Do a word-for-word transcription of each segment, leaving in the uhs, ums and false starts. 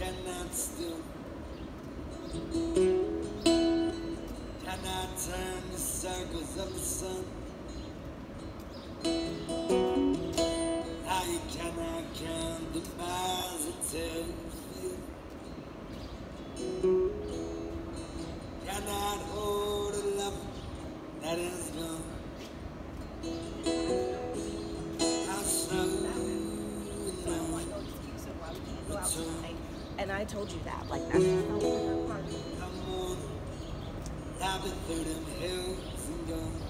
cannot still, cannot turn the circles of the sun. How you cannot count the miles until you feel, cannot hold a love that is gone. How slow and I told you that, like that's come on, I've been through them hills and gone.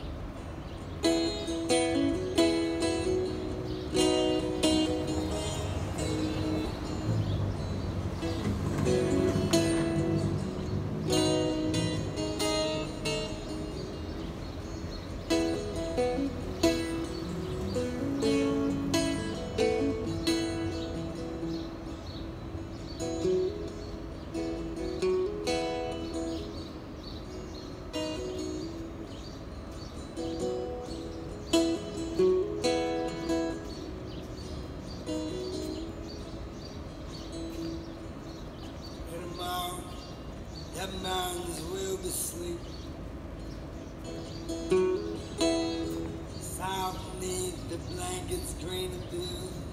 That mountains will be asleep, south beneath the blankets green and blue.